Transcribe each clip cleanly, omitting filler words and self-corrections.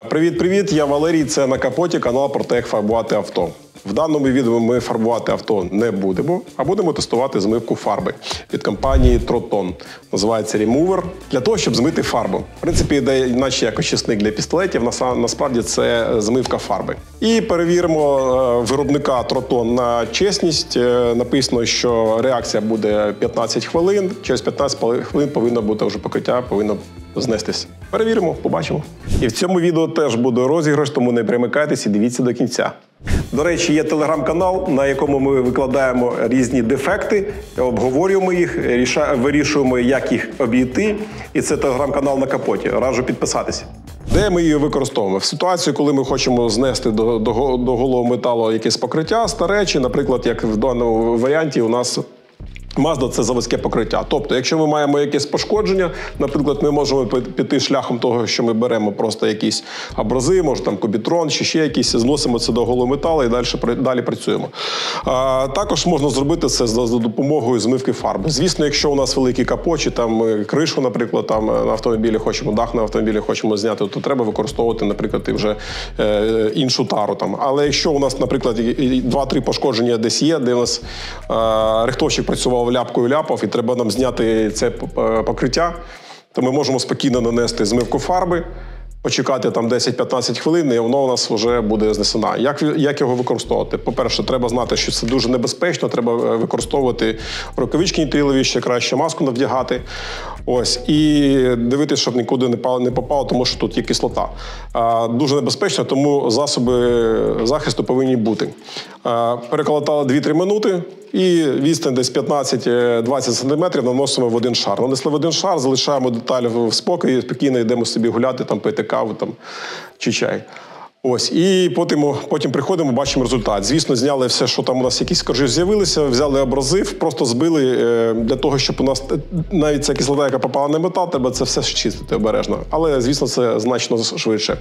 Привіт-привіт, я Валерій, це на капоті канал про те, як фарбувати авто. В даному відео ми фарбувати авто не будемо, а будемо тестувати змивку фарби від компанії Troton. Називається Remover, для того, щоб змити фарбу. В принципі, йде наче як очисник для пістолетів, насправді це змивка фарби. І перевіримо виробника Troton на чесність. Написано, що реакція буде 15 хвилин, через 15 хвилин повинно бути вже покриття, повинно знестись. Перевіримо, побачимо. І в цьому відео теж буде розіграш, тому не перемикайтесь і дивіться до кінця. До речі, є телеграм-канал, на якому ми викладаємо різні дефекти, обговорюємо їх, вирішуємо, як їх обійти. І це телеграм-канал на капоті. Раджу підписатися. Де ми її використовуємо? В ситуації, коли ми хочемо знести до голого металу якесь покриття старе, чи, наприклад, як в даному варіанті у нас Mazda – це заводське покриття. Тобто, якщо ми маємо якесь пошкодження, наприклад, ми можемо піти шляхом того, що ми беремо просто якісь абрази, може там кубітрон, чи ще якісь, зносимо це до голого металу і далі працюємо. Також можна зробити це за допомогою змивки фарби. Звісно, якщо у нас великий капот, чи там кришу, наприклад, там на автомобілі хочемо, дах на автомобілі хочемо зняти, то треба використовувати, наприклад, і вже іншу тару там. Але якщо у нас, наприклад, 2-3 пошкодження десь є, де у нас рихтовщик працював ляпкою ляпав, і треба нам зняти це покриття, то ми можемо спокійно нанести змивку фарби, почекати там 10-15 хвилин, і воно у нас вже буде знесена. Як його використовувати? По-перше, треба знати, що це дуже небезпечно, треба використовувати рукавички нітилові, ще краще маску навдягати. Ось. І дивитися, щоб нікуди не попало, тому що тут є кислота. Дуже небезпечно, тому засоби захисту повинні бути. Переколотали 2-3 минути, і відстань десь 15-20 см наносимо в один шар. Нанесли в один шар, залишаємо деталь в спокій, спокійно йдемо собі гуляти, там, пити каву там, чи чай. Ось. І потім приходимо, бачимо результат. Звісно, зняли все, що там у нас якісь коржі з'явилися, взяли абразив, просто збили для того, щоб у нас навіть ця кислота, яка попала на метал, треба це все чистити обережно. Але, звісно, це значно швидше.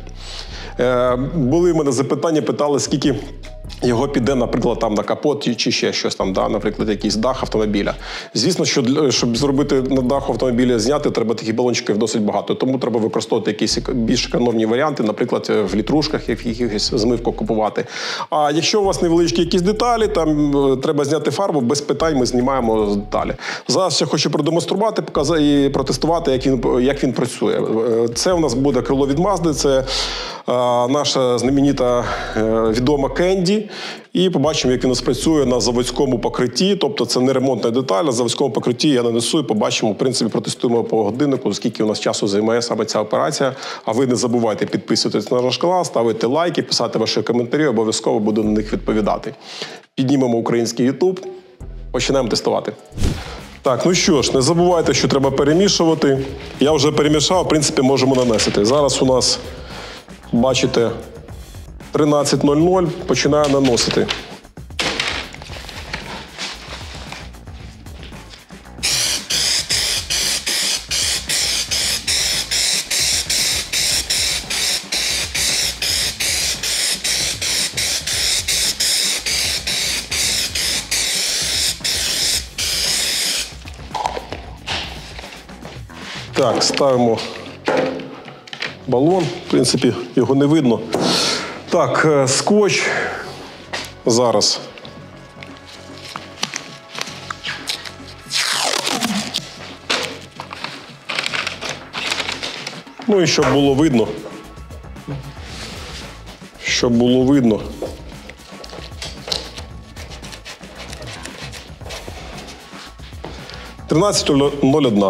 Були в мене запитання, питали, скільки його піде, наприклад, там на капот чи ще щось там, да, наприклад, якийсь дах автомобіля. Звісно, що щоб зробити на даху автомобіля зняти, треба таких балончиків досить багато. Тому треба використовувати якісь більш економні варіанти, наприклад, в літрушках якихось змивку купувати. А якщо у вас невеличкі якісь деталі, там треба зняти фарбу, без питань ми знімаємо деталі. Зараз я хочу продемонструвати, показати і протестувати, як він працює. Це у нас буде крило від Mazda, це наша знаменита відома Candy. І побачимо, як він у нас працює на заводському покритті. Тобто це не ремонтна деталь, на заводському покритті я нанесу і побачимо, в принципі, протестуємо по годиннику, скільки у нас часу займає саме ця операція. А ви не забувайте підписуватись на наш канал, ставити лайки, писати ваші коментарі, обов'язково буду на них відповідати. Піднімемо український YouTube, починаємо тестувати. Так, ну що ж, не забувайте, що треба перемішувати. Я вже перемішав, в принципі, можемо нанести. Зараз у нас, бачите, 13:00, починаю наносити. Так, ставимо балон, в принципі, його не видно. Так, скотч зараз. Ну і щоб було видно. Щоб було видно. – 13:01.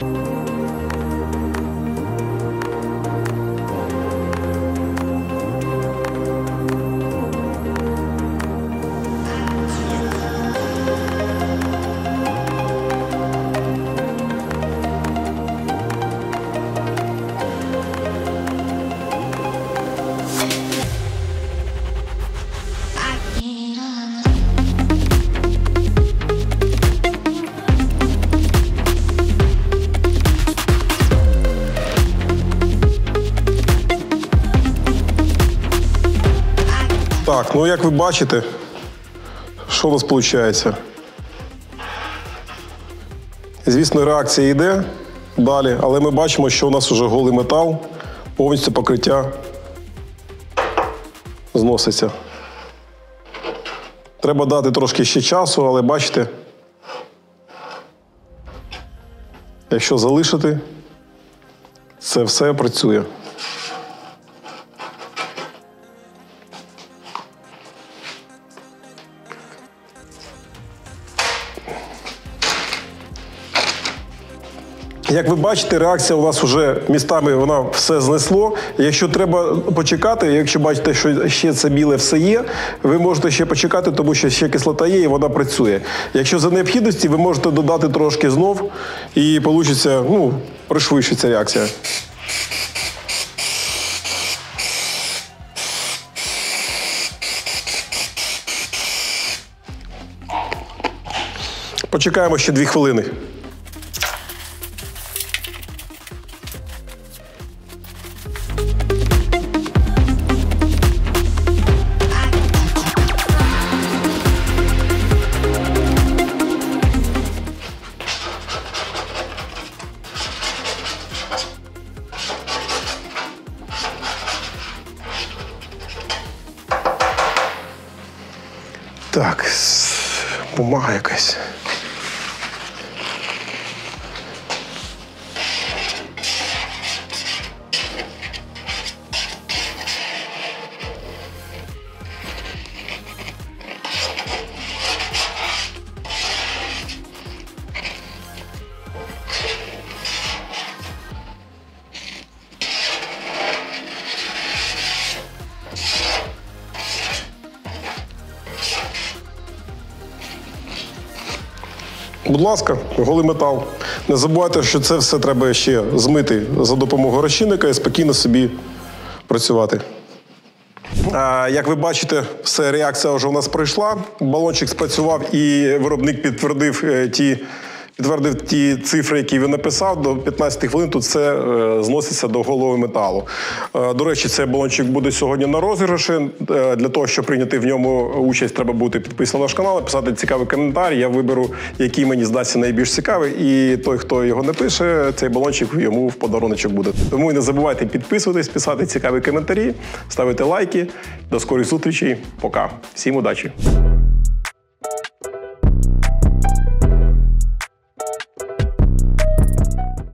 Так, ну як ви бачите, що у нас виходить? Звісно, реакція йде далі, але ми бачимо, що у нас вже голий метал, повністю покриття зноситься. Треба дати трошки ще часу, але бачите, якщо залишити, це все працює. Як ви бачите, реакція у вас вже містами вона все знесло. Якщо треба почекати, якщо бачите, що ще це біле все є, ви можете ще почекати, тому що ще кислота є і вона працює. Якщо за необхідності, ви можете додати трошки знов і вийде, пришвидшиться реакція. Почекаємо ще 2 хвилини. Так, бумага якась. Будь ласка, голий метал. Не забувайте, що це все треба ще змити за допомогою розчинника і спокійно собі працювати. Як ви бачите, все, реакція вже у нас пройшла. Балончик спрацював і виробник підтвердив ті цифри, які він написав. До 15 хвилин тут все зноситься до голого металу. До речі, цей балончик буде сьогодні на розіграші. Для того, щоб прийняти в ньому участь, треба бути підписаним на наш канал, писати цікавий коментар. Я виберу, який мені здасться найбільш цікавий. І той, хто його напише, цей балончик йому в подаруночок буде. Тому не забувайте підписуватись, писати цікаві коментарі, ставити лайки. До скорих зустрічей. Пока. Всім удачі!